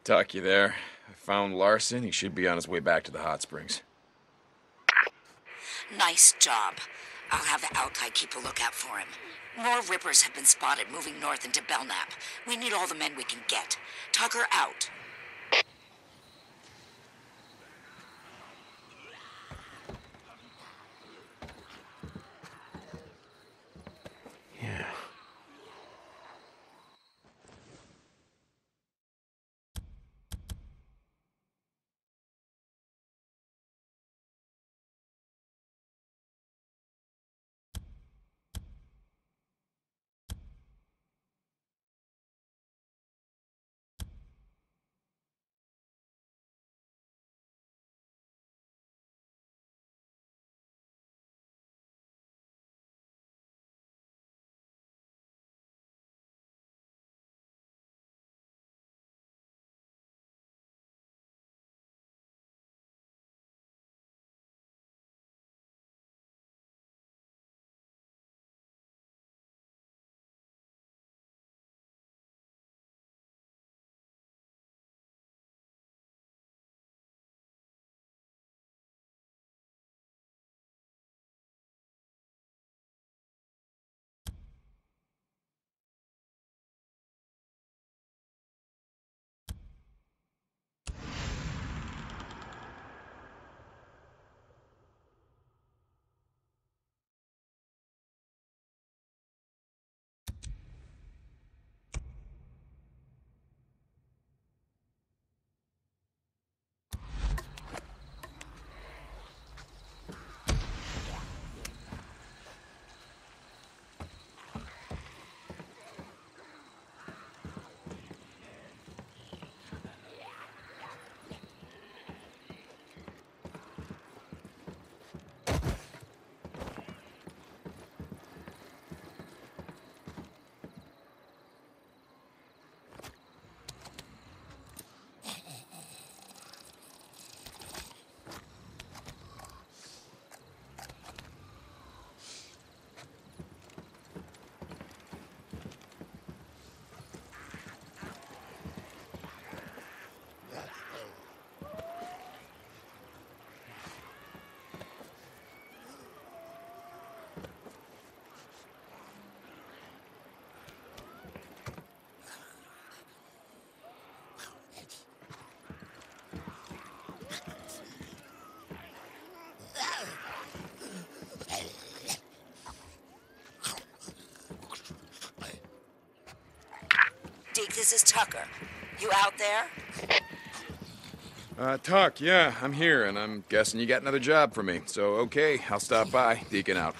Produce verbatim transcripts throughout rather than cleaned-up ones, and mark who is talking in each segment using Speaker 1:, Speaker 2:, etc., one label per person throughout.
Speaker 1: Tuck, you there? I found Larson. He should be on his way back to the hot springs.
Speaker 2: Nice job. I'll have the Alki keep a lookout for him. More Rippers have been spotted moving north into Belknap. We need all the men we can get. Tucker out.
Speaker 1: Yeah.
Speaker 2: Deke, this is Tucker. You out there?
Speaker 1: Uh, Tuck, yeah, I'm here, and I'm guessing you got another job for me. So, okay, I'll stop by. Deacon out.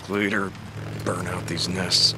Speaker 1: Leader, burn out these nests.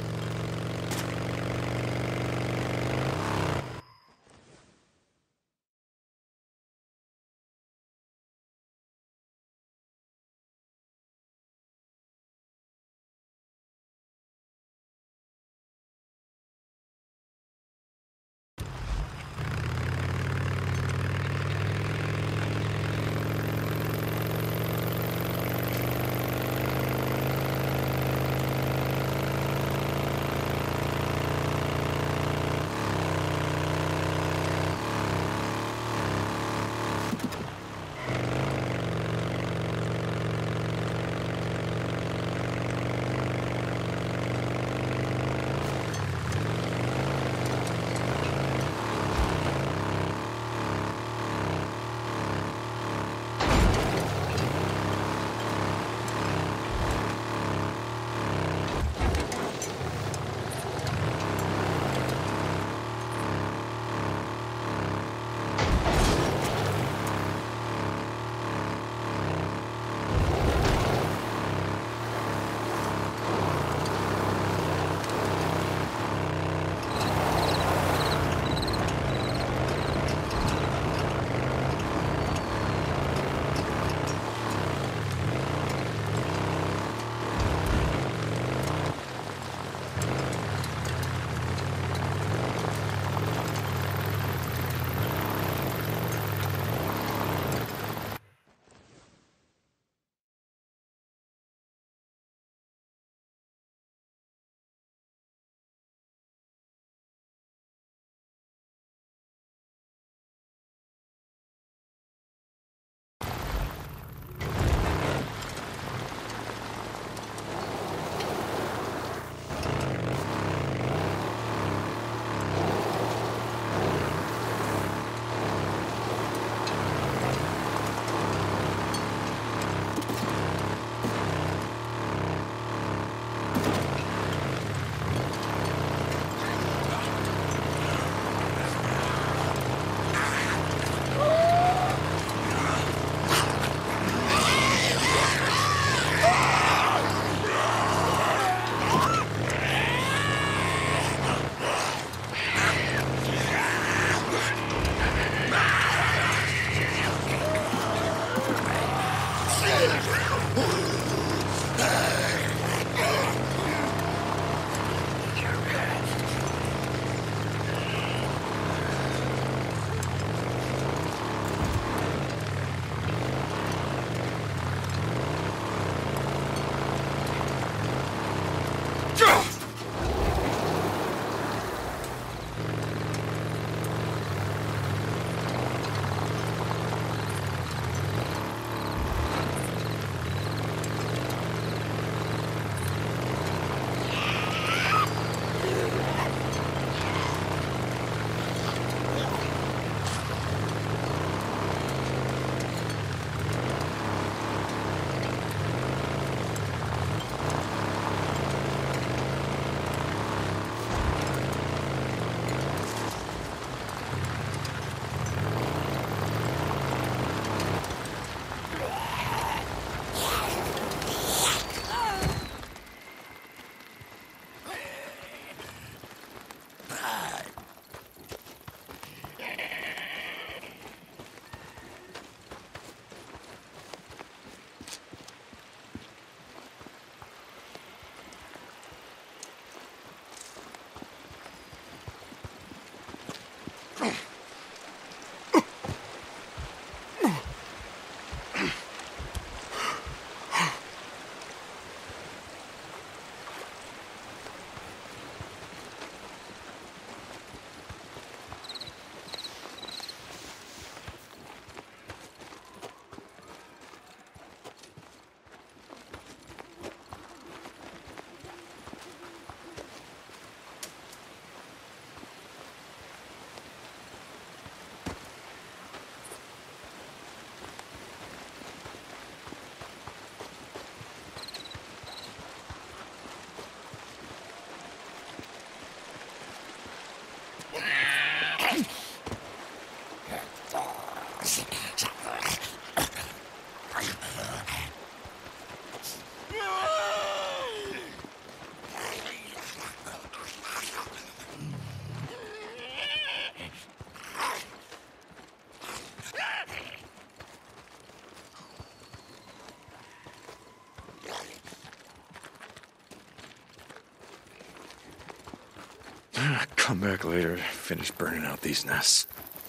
Speaker 1: come back later, finish burning out these nests.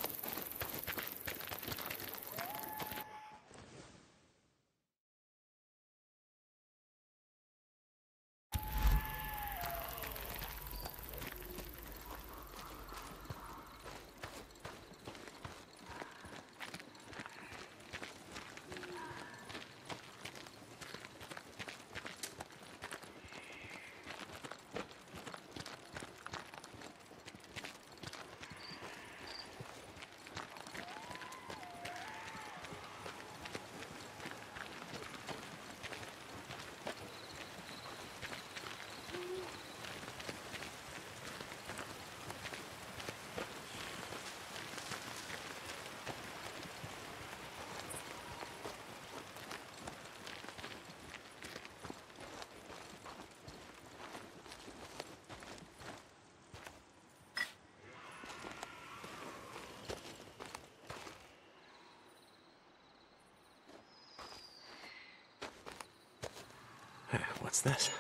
Speaker 3: What's this?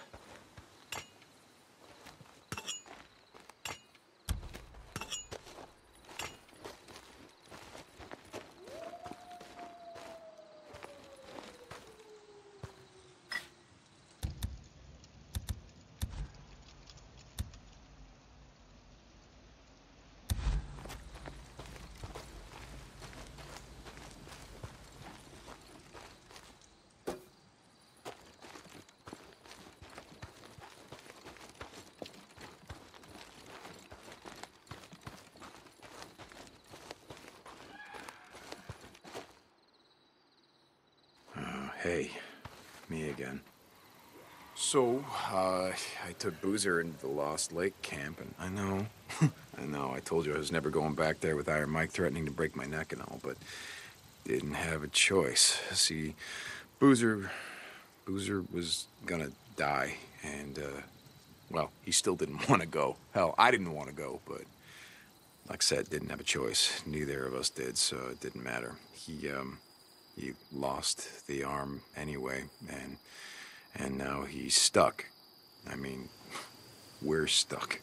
Speaker 1: Hey, me again. So, uh, I took Boozer into the Lost Lake camp, and I know, I know, I told you I was never going back there with Iron Mike threatening to break my neck and all, but didn't have a choice. See, Boozer, Boozer was gonna die, and, uh, well, he still didn't want to go. Hell, I didn't want to go, but like I said, didn't have a choice. Neither of us did, so it didn't matter. He, um... He lost the arm anyway, and and now he's stuck. I mean, we're stuck.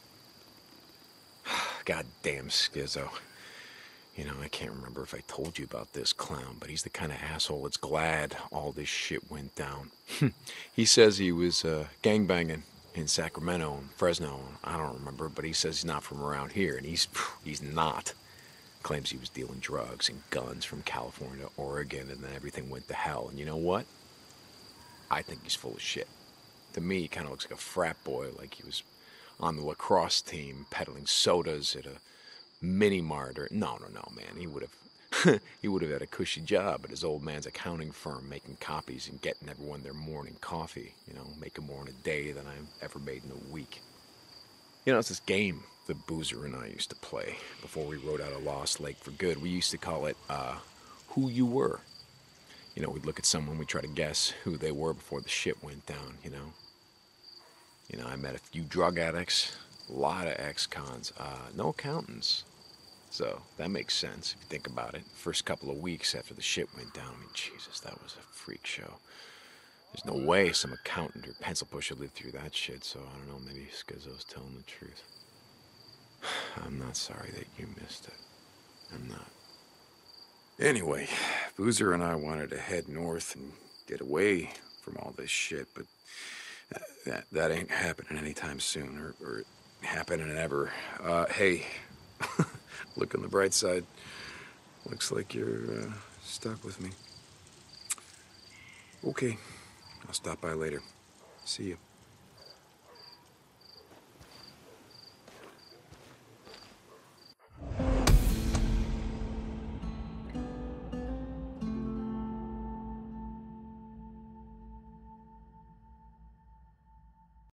Speaker 3: Goddamn Skizzo. You know, I can't remember if I told you about this clown, but he's the kind of asshole that's glad all this shit went down. He says he was uh, gangbanging in Sacramento and Fresno. I don't remember, but he says he's not from around here, and he's he's not. Claims he was dealing drugs and guns from California to Oregon, and then everything went to hell. And you know what? I think he's full of shit. To me, he kind of looks like a frat boy, like he was on the lacrosse team peddling sodas at a mini mart. Or no, no, no, man. He would have, he would have had a cushy job at his old man's accounting firm, making copies and getting everyone their morning coffee. You know, making more in a day than I've ever made in a week. You know, it's this game that Boozer and I used to play before we rode out of Lost Lake for good. We used to call it, uh, Who You Were. You know, we'd look at someone, we'd try to guess who they were before the shit went down, you know? You know, I met a few drug addicts, a lot of ex-cons, uh, no accountants. So, that makes sense if you think about it. First couple of weeks after the shit went down, I mean, Jesus, that was a freak show. There's no way some accountant or pencil pusher lived through that shit, so I don't know, maybe Skizzo's telling the truth. I'm not sorry that you missed it. I'm not.
Speaker 1: Anyway, Boozer and I wanted to head north and get away from all this shit, but that that ain't happening anytime soon, or, or happening ever. Uh, hey, look on the bright side. Looks like you're uh, stuck with me. Okay, I'll stop by later. See you.